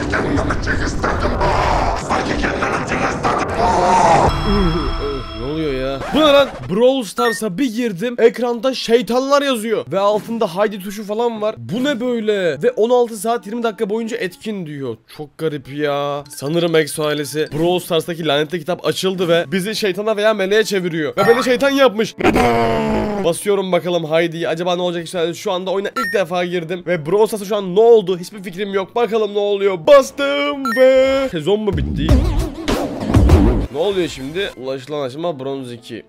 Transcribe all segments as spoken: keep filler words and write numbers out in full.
Ne oluyor ya? Bu ne lan? Brawl Stars'a bir girdim. Ekranda şeytanlar yazıyor. Ve altında Haydi tuşu falan var. Bu ne böyle? Ve on altı saat yirmi dakika boyunca etkin diyor. Çok garip ya. Sanırım Exo ailesi Brawl Stars'taki lanetli kitap açıldı ve bizi şeytana veya meleğe çeviriyor. Ve beni şeytan yapmış. Basıyorum bakalım Haydi'yi. Acaba ne olacak işte? Şu anda oyuna ilk defa girdim. Ve Brawl Stars'a şu an ne oldu? Hiçbir fikrim yok. Bakalım ne oluyor. Bastım ve sezon mu bitti? Ne oluyor şimdi? Ulaşılan aşama bronz iki.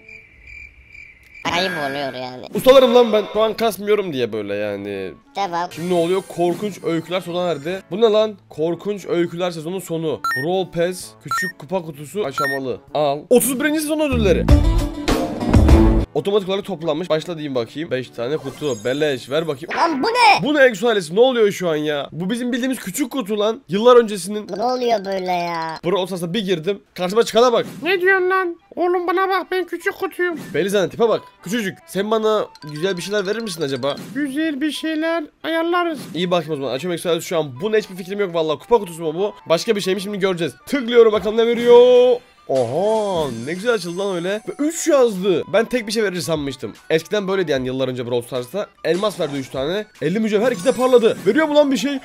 Ayıp oluyor yani. Ustalarım lan ben. Şu an kasmıyorum diye böyle yani. Devam. Şimdi ne oluyor? Korkunç öyküler sona erdi. Bu ne lan? Korkunç öyküler sezonun sonu. Brawl Pass küçük kupa kutusu aşamalı. Al. otuz birinci sezon ödülleri. Otomatik olarak toplanmış. Başla diyeyim bakayım. beş tane kutu. Beleş. Ver bakayım. Lan bu ne? Bu ne Exo ailesi? Ne oluyor şu an ya? Bu bizim bildiğimiz küçük kutu lan. Yıllar öncesinin. Ne oluyor böyle ya? Brawl Stars'a bir girdim. Karşıma çıkana bak. Ne diyorsun lan? Oğlum bana bak, ben küçük kutuyum. Belli zaten, tipe bak. Küçücük. Sen bana güzel bir şeyler verir misin acaba? Güzel bir şeyler ayarlarız. İyi bakayım o zaman. Açıyorum Exo ailesi şu an. Buna hiçbir fikrim yok vallahi. Kupa kutusu mu bu? Başka bir şey mi? Şimdi göreceğiz. Tıklıyorum bakalım ne veriyor. Oha, ne güzel açıldı lan öyle. Ve üç yazdı. Ben tek bir şey verir sanmıştım. Eskiden böyleydi yani yıllar önce Brawl Stars'ta. Elmas verdi üç tane. elli mücevher, iki de parladı. Veriyor mu lan bir şey?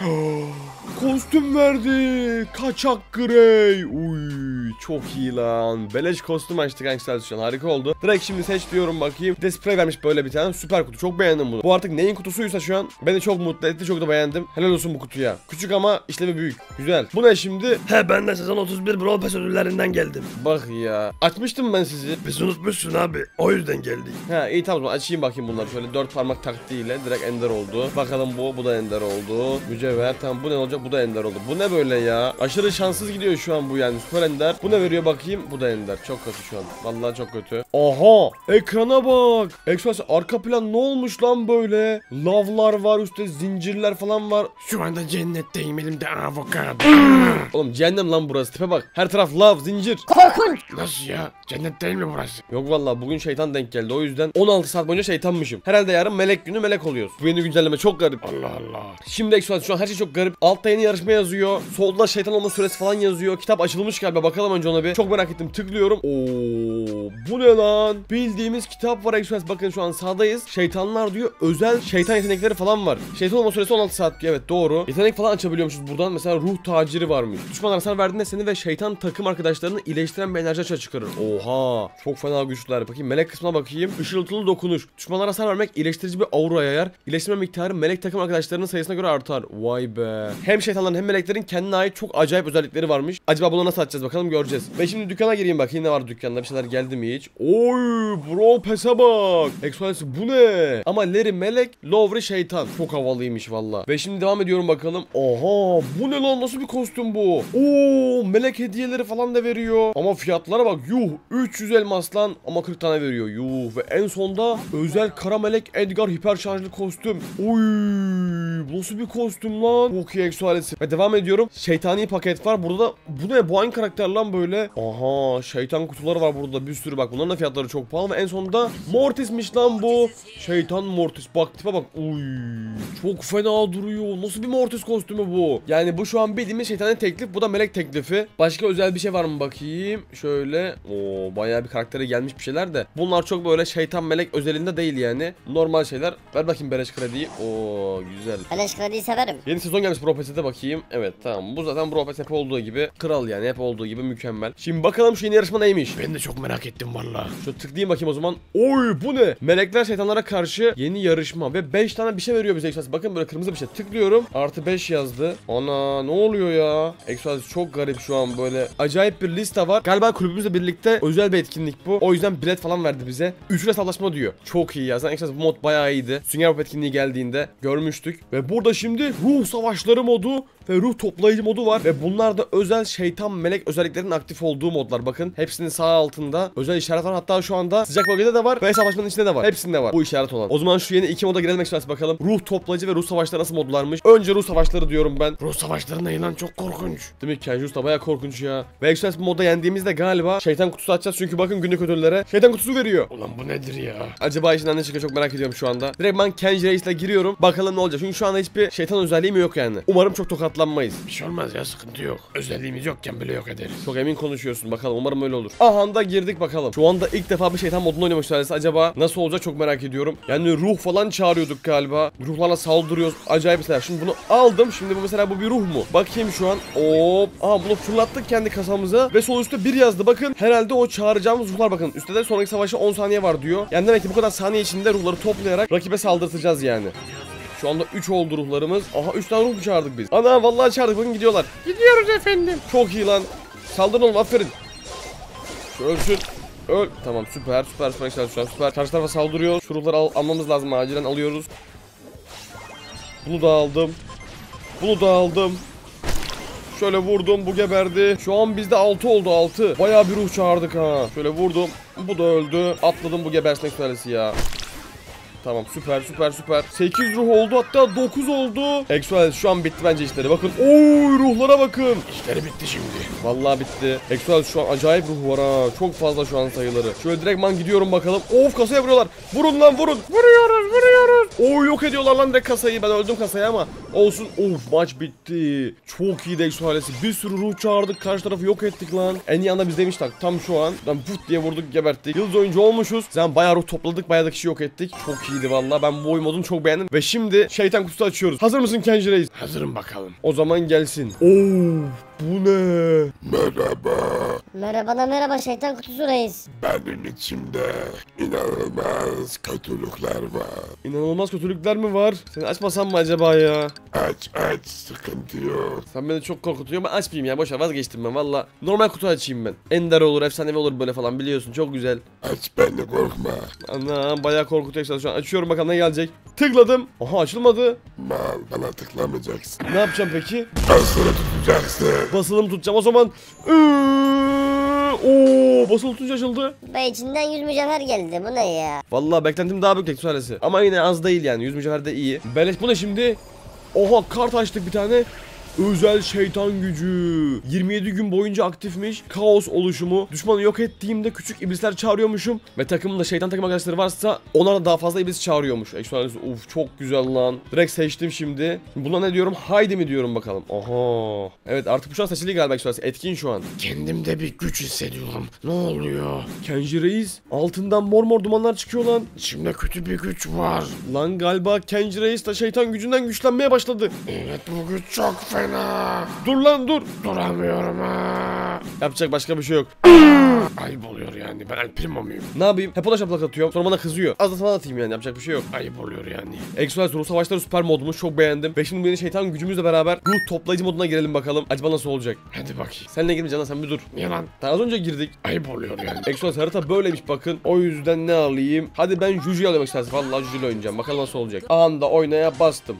Kostüm verdi. Kaçak Grey. Uy, çok iyi lan. Beleş kostüm açtık arkadaşlar şu an. Harika oldu. Direkt şimdi seç diyorum bakayım. Bir de sprey vermiş böyle bir tane. Süper kutu. Çok beğendim bunu. Bu artık neyin kutusuysa şu an beni çok mutlu etti. Çok da beğendim. Helal olsun bu kutuya. Küçük ama işlevi büyük. Güzel. Bu ne şimdi? He, ben de sezon otuz bir Brawl Pass ödüllerinden geldim. Bak ya. Açmıştım ben sizi. Biz unutmuşsun abi. O yüzden geldik. Ha iyi tamam, açayım bakayım bunları. Şöyle dört parmak taktiğiyle direkt ender oldu. Bakalım bu. Bu da ender oldu. Mücevher. Tamam, bu ne olacak? Bu da ender oldu. Bu ne böyle ya? Aşırı şanssız gidiyor şu an bu yani. Süper ender. Bu ne veriyor bakayım? Bu da ender. Çok kötü şu an. Vallahi çok kötü. Aha! Ekrana bak. Express arka plan ne olmuş lan böyle? Lavlar var, üstte zincirler falan var. Şu anda cennetteyim, elimde avokado. Oğlum cehennem lan burası. Tipe bak. Her taraf lav, zincir. Korkunç. Nasıl ya? Cennet değil mi burası? Yok vallahi bugün şeytan denk geldi. O yüzden on altı saat boyunca şeytanmışım. Herhalde yarın melek günü melek oluyoruz. Bu yeni güncelleme çok garip. Allah Allah. Şimdi Express şu an her şey çok garip. Altta yeni yarışma yazıyor. Solda şeytan olma süresi falan yazıyor. Kitap açılmış galiba. Bakalım önce ona bir. Çok merak ettim. Tıklıyorum. Oo, bu ne lan? Bildiğimiz kitap var Express. Bakın şu an sağdayız. Şeytanlar diyor. Özel şeytan yetenekleri falan var. Şeytan olma süresi on altı saat diyor. Evet doğru. Yetenek falan açabiliyormuşuz buradan. Mesela ruh taciri varmış. Düşmanlar hasar verdiğinde seni ve şeytan takım arkadaşlarını iyileştiren bir enerji açığa çıkarır. Oha. Çok fena güçler. Bakayım melek kısmına bakayım. Işıltılı dokunuş. Düşmanlara hasar vermek iyileştirici bir aura yayar. İyileştirme miktarı melek takım arkadaşlarının sayısına göre artar. Vay be. Hem şeytanların hem meleklerin kendine ait çok acayip özellikleri varmış. Acaba bunu nasıl açacağız bakalım, göreceğiz. Ve şimdi dükkana gireyim bakayım ne var dükkanda, bir şeyler geldi mi hiç? Oy bro pese bak. Exoalesi bu ne? Ama Larry melek, Lowry şeytan. Çok havalıymış valla. Ve şimdi devam ediyorum bakalım. Oha bu ne lan, nasıl bir kostüm bu? Oo melek hediyeleri falan da veriyor. Ama fiyatlara bak yuh, üç yüz elmas lan ama kırk tane veriyor yuh. Ve en sonda özel kara melek Edgar hiper şarjlı kostüm. Oy bu nasıl bir kostüm lan? Çok iyi Exoalesi. Ve devam ediyorum. Şeytani paket var burada. Bu ne? Bu aynı karakter lan böyle. Aha şeytan kutuları var burada bir sürü, bak bunların da fiyatları çok pahalı. Ve en sonunda Mortis'miş lan bu. Şeytan Mortis, bak tipe bak. Uy çok fena duruyor. Nasıl bir Mortis kostümü bu? Yani bu şu an bildiğimiz şeytani teklif, bu da melek teklifi. Başka özel bir şey var mı bakayım? Şöyle. Oo bayağı bir karaktere gelmiş bir şeyler de. Bunlar çok böyle şeytan melek özelinde değil yani. Normal şeyler. Ver bakayım beleş krediyi. Oo güzel. Beleş krediyi severim. Yeni sezon gelmiş Brawl Pass'e bakayım. Evet tamam, bu zaten Brawl Pass hep olduğu gibi kral yani, hep olduğu gibi mükemmel. Şimdi bakalım şu yeni yarışma neymiş? Ben de çok merak ettim valla. Şu tıklayayım bakayım o zaman. Oy bu ne? Melekler şeytanlara karşı yeni yarışma ve beş tane bir şey veriyor bize Express. Bakın böyle kırmızı bir şey. Tıklıyorum. Artı beş yazdı. Ana ne oluyor ya? Express çok garip şu an böyle. Acayip bir liste var. Galiba kulübümüzle birlikte özel bir etkinlik bu. O yüzden bilet falan verdi bize. Üçlü hesaplaşma diyor. Çok iyi ya. Zaten Express bu mod bayağı iyiydi. Sünger Bob etkinliği geldiğinde görmüştük. Ve burada şimdi ruh savaşları modu ve ruh toplayıcı modu var. Ve bunlar da özel şeytan melek özellikleri özelliklerin aktif olduğu modlar. Bakın hepsinin sağ altında özel işaret var. Hatta şu anda sıcak bölgede de var ve savaşmanın içinde de var. Hepsinde var bu işaret olan. O zaman şu yeni iki moda girelim ekstrası bakalım. Ruh toplayıcı ve ruh savaşları nasıl modlarmış. Önce ruh savaşları diyorum ben. Ruh savaşları ne lan, çok korkunç. Değil mi? Kenji Usta baya korkunç ya. Ve ekstrası bu moda yendiğimizde galiba şeytan kutusu açacağız. Çünkü bakın günlük ödüllere şeytan kutusu veriyor. Ulan bu nedir ya? Acaba içinden ne çıkıyor çok merak ediyorum şu anda. Direkt ben Kenji Reis'le giriyorum. Bakalım ne olacak. Çünkü şu anda hiçbir şeytan özelliğim yok yani. Umarım çok tokatlanmayız. Bir şey olmaz ya, sıkıntı yok. Özelliğimiz yokken bile yok ederiz. Çok emin konuşuyorsun. Bakalım umarım öyle olur. Aha da girdik bakalım. Şu anda ilk defa bir şeytan modunu oynamak istiyoruz. Acaba nasıl olacak çok merak ediyorum. Yani ruh falan çağırıyorduk galiba. Ruhlarla saldırıyoruz. Acayip şeyler. Şimdi bunu aldım. Şimdi bu mesela bu bir ruh mu? Bakayım şu an. Hop. Aha bunu fırlattık kendi kasamıza. Ve sol üstte bir yazdı. Bakın. Herhalde o çağıracağımız ruhlar bakın. Üstte de sonraki savaşa on saniye var diyor. Yani demek ki bu kadar saniye içinde ruhları toplayarak rakibe saldırtacağız yani. Şu anda üç oldu ruhlarımız. Aha üç tane ruh mu çağırdık biz? Ana vallahi çağırdık. Bakın gidiyorlar. Gidiyoruz efendim. Çok iyi lan. Saldırın oğlum aferin. Şu ölsün. Öl. Tamam süper süper süper süper süper. süper. Karşı tarafa saldırıyor. Şu ruhları al almamız lazım. Acilen alıyoruz. Bunu da aldım. Bunu da aldım. Şöyle vurdum. Bu geberdi. Şu an bizde altı oldu altı. Bayağı bir ruh çağırdık ha. Şöyle vurdum. Bu da öldü. Atladım bu gebersin ekstralesi ya. Tamam süper süper süper. sekiz ruh oldu hatta dokuz oldu. Exoales şu an bitti bence işleri. Bakın oy ruhlara bakın. İşleri bitti şimdi. Vallahi bitti. Exoales şu an acayip ruh var ha. Çok fazla şu an sayıları. Şöyle direktman gidiyorum bakalım. Of kasaya vuruyorlar. Vurun lan vurun. Vuruyoruz vuruyoruz. Oy yok ediyorlar lan direkt kasayı. Ben öldüm kasaya ama olsun. Of maç bitti. Çok iyi Exoales'i. Bir sürü ruh çağırdık. Karşı tarafı yok ettik lan. En iyi anda biz demiştik. Tam şu an. Lan put diye vurduk geberttik. Yıldız oyuncu olmuşuz. Zaten bayağı ruh topladık. Bayağı da kişi yok ettik. Çok iyi. İyiydi valla. Ben bu oyun modunu çok beğendim. Ve şimdi şeytan kutusu açıyoruz. Hazır mısın Kenji Reis? Hazırım bakalım. O zaman gelsin. Oo, bu ne? Merhaba, Merhaba da merhaba şeytan kutusu reis. benim içimde inanılmaz kötülükler var. İnanılmaz kötülükler mi var? Seni açmasam mı acaba ya? Aç aç, sıkıntı yok. Sen beni çok korkutuyor. Ben açmayayım ya. Boşver vazgeçtim ben valla. Normal kutu açayım ben. Ender olur, efsanevi olur böyle falan biliyorsun. Çok güzel. Aç, beni korkma. Ana bayağı korkutuyor şu an. Açıyorum bakalım ne gelecek. Tıkladım. Aha açılmadı. Mal, bana tıklamayacaksın. Ne yapacağım peki? Basılı tutacaksın. Basılı mı tutacağım o zaman? Oo, basılı tutunca açıldı. Ve içinden yüz mücevher geldi. Bu ne ya? Vallahi beklentim daha büyük tekstüelesi. Ama yine az değil yani. yüz mücevher de iyi. Beleş bu ne şimdi? Oha kart açtık bir tane. Özel şeytan gücü. yirmi yedi gün boyunca aktifmiş. Kaos oluşumu. Düşmanı yok ettiğimde küçük iblisler çağırıyormuşum. Ve takımımda şeytan takım arkadaşları varsa ona da daha fazla iblis çağırıyormuş. Ekstralesi uf çok güzel lan. Direkt seçtim şimdi. Buna ne diyorum? Haydi mi diyorum bakalım. Aha. Evet artık bu şu an seçili galiba ekstralesi. Etkin şu an. Kendimde bir güç hissediyorum. Ne oluyor? Kenji Reis. Altından mor mor dumanlar çıkıyor lan. İçimde kötü bir güç var. Lan galiba Kenji Reis de şeytan gücünden güçlenmeye başladı. Evet, bu güç çok fena. Dur lan dur. Duramıyorum ha. Yapacak başka bir şey yok. Ayıp oluyor yani. Ben El Primo muyum? Ne yapayım? Hep ona şaplak atıyorum. Sonra bana kızıyor. Az da sana atayım yani. Yapacak bir şey yok. Ayıp oluyor yani. Exoales Ruh Savaşları süper modumuz. Çok beğendim. Ve şimdi bu yeni şeytan gücümüzle beraber ruh toplayıcı moduna girelim bakalım. Acaba nasıl olacak? Hadi bakayım. Seninle girmeyeceğim lan sen bir dur. Niye lan? Daha az önce girdik. Ayıp oluyor yani. Exoales harita böyleymiş bakın. O yüzden ne alayım? Hadi ben Juju'yu alıyorum Exoales. Vallahi Juju'yla oynayacağım. Bakalım nasıl olacak. Anda oynaya bastım.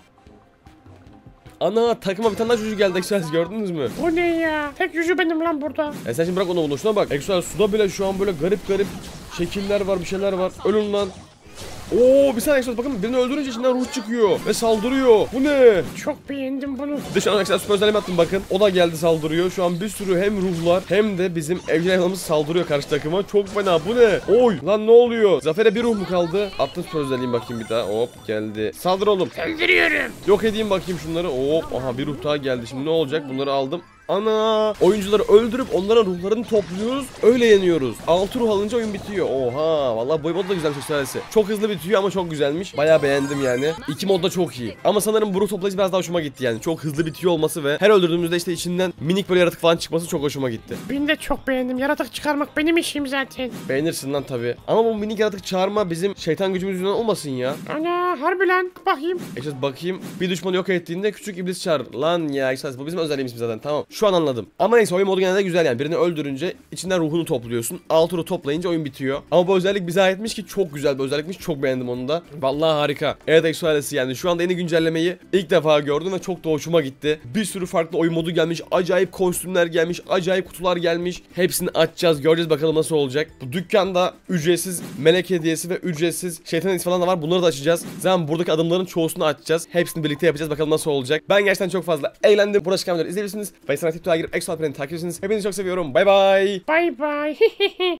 Ana takıma bir tane daha Juju geldi Exoales gördünüz mü? Bu ne ya? Tek yüzü benim lan burada. E sen şimdi bırak onu bunu. Şuna bak. Exoales suda bile şu an böyle garip garip şekiller var, bir şeyler var. Ölün lan. Oo bir saniye Exoales bakın birini öldürünce içinden ruh çıkıyor ve saldırıyor. Bu ne? Çok beğendim bunu. Bir de şu an Exoales süper özelliğimi attım bakın. O da geldi saldırıyor. Şu an bir sürü hem ruhlar hem de bizim evcil hayvanımız saldırıyor karşı takıma. Çok fena. Bu ne? Oy lan ne oluyor? Zafer'e bir ruh mu kaldı? Attım süper özelliğimi bakayım bir daha. Hop geldi. Saldır oğlum. Öldürüyorum. Yok edeyim bakayım şunları. Hop aha bir ruh daha geldi. Şimdi ne olacak? Bunları aldım. Ana! Oyuncuları öldürüp onların ruhlarını topluyoruz. Öyle yeniyoruz. altı ruh alınca oyun bitiyor. Oha! Vallahi bu mod da güzelmiş ekstralesi. Çok hızlı bitiyor ama çok güzelmiş. Bayağı beğendim yani. İki mod da çok iyi. Ama sanırım bu ruh toplayıcı biraz daha hoşuma gitti yani. Çok hızlı bitiyor olması ve her öldürdüğümüzde işte içinden minik böyle yaratık falan çıkması çok hoşuma gitti. Ben de çok beğendim. Yaratık çıkarmak benim işim zaten. Beğenirsin lan tabi. Ama bu minik yaratık çağırma bizim şeytan gücümüz yüzünden olmasın ya. Ana harbi lan. Bakayım. Ekstralesi bakayım. Bir düşmanı yok ettiğinde küçük iblis çağır. Lan ya ekstralesi bu bizim özelliğimiz zaten. Tamam. Şu an anladım. Ama neyse oyun modu genelde güzel yani. Birini öldürünce içinden ruhunu topluyorsun. altı ruh toplayınca oyun bitiyor. Ama bu özellik bize aitmiş ki çok güzel bir özellikmiş. Çok beğendim onu da. Vallahi harika. Evet Exo ailesi yani şu anda yeni güncellemeyi ilk defa gördüm ve çok da hoşuma gitti. Bir sürü farklı oyun modu gelmiş. Acayip kostümler gelmiş. Acayip kutular gelmiş. Hepsini açacağız. Göreceğiz bakalım nasıl olacak. Bu dükkanda ücretsiz melek hediyesi ve ücretsiz şeytan hediyesi falan da var. Bunları da açacağız. Zaten buradaki adımların çoğusunu açacağız. Hepsini birlikte yapacağız. Bakalım nasıl olacak. Ben gerçekten çok fazla eğlendim. Burada çıkan videoları izleyebilirsiniz. Ve sana TikTok'a girip Exo Alperen'i takip edersiniz. Hepinizi çok seviyorum. Bay bay. Bay bay.